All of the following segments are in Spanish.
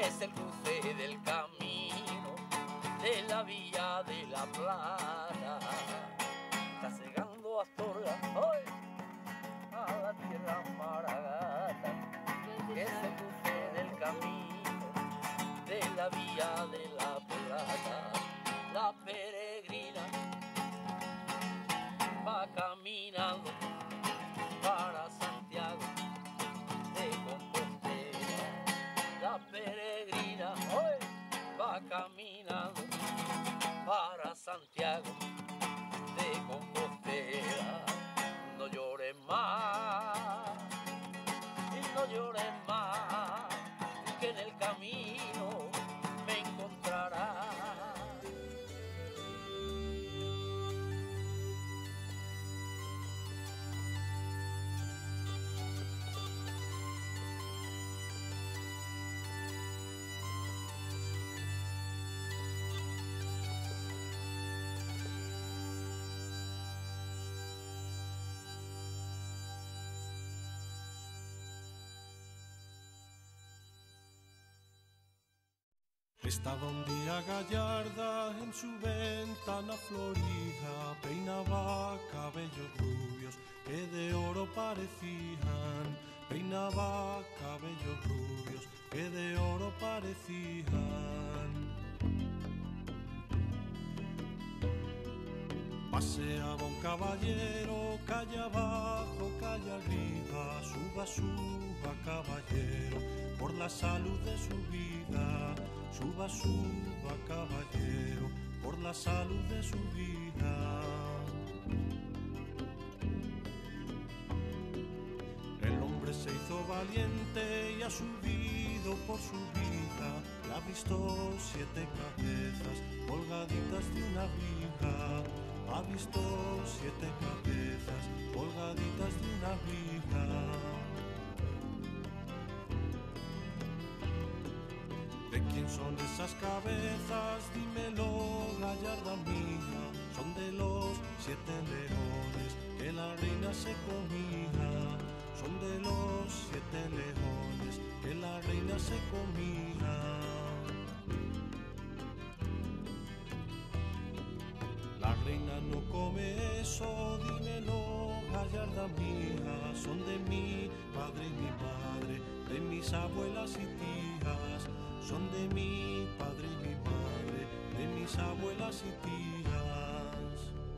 es el cruce del camino de la Villa de la Plata. Está llegando Astorga hoy a la tierra maragata, que es el cruce del camino de la Villa de la Plata. La peregrina va caminando para Santiago de Compostela. La peregrina hoy va caminando para Santiago de Compostela. No llores más y no llores más, que en el camino me encontrarás. Estaba un día Gallarda en su ventana florida, peinaba cabellos rubios que de oro parecían, peinaba cabellos rubios que de oro parecían. Paseaba un caballero, calle abajo, calle arriba, suba, suba, caballero, por la salud de su vida. Suba, suba, caballero, por la salud de su vida. El hombre se hizo valiente y ha subido por su vida. Y ha visto 7 cabezas colgaditas de una viga. Ha visto 7 cabezas colgaditas de una viga. ¿De quién son esas cabezas? Dímelo, gallarda mía. Son de los 7 leones que la reina se comía. Son de los 7 leones que la reina se comía. La reina no come eso, dímelo, gallarda mía. Son de mi padre y mi madre, de mis abuelas y tías. Son de mi padre y mi madre, de mis abuelas y tías.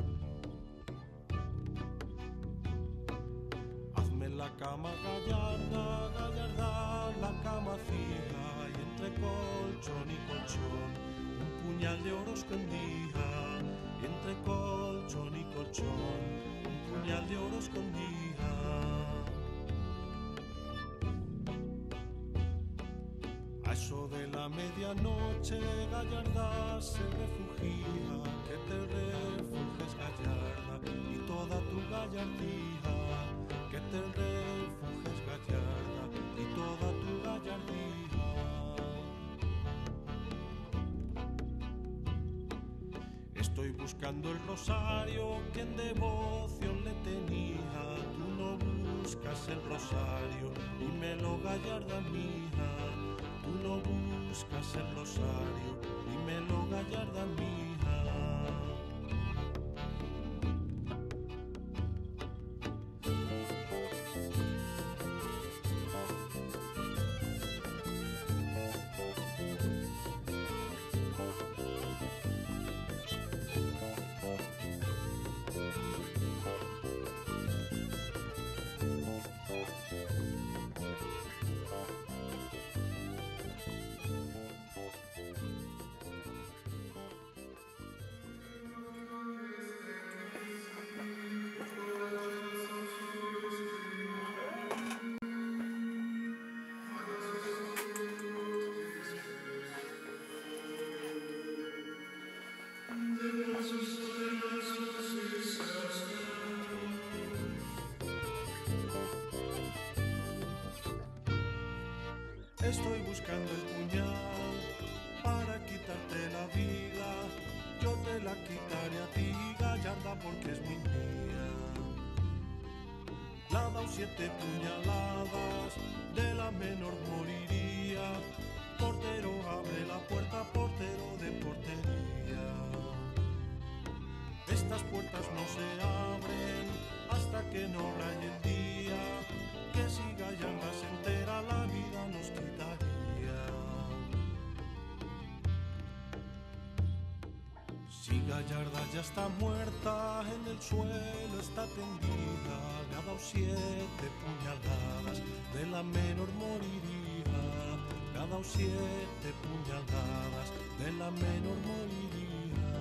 Hazme la cama gallarda, gallarda, la cama fija, y entre colchón y colchón un puñal de oro escondía. Y entre colchón y colchón un puñal de oro escondía. A eso de la medianoche gallarda se refugia, que te refugies gallarda y toda tu gallardía, que te refugies gallarda y toda tu gallardía. Estoy buscando el rosario que en devoción le tenía. Tú no buscas el rosario, dímelo, gallarda mía. Tú no buscas el rosario, dímelo, gallarda mía. Estoy buscando el puñal para quitarte la vida. Yo te la quitaré a ti, gallarda, porque es mi mía. Le ha dado 7 puñaladas, de la menor moriría. Portero, abre la puerta, portero de portería. Estas puertas no se abren hasta que no raye el día, que si Gallarda se entera la vida nos quitaría. Si Gallarda ya está muerta, en el suelo está tendida, le ha dado 7 puñaladas, de la menor moriría. Le ha dado 7 puñaladas, de la menor moriría.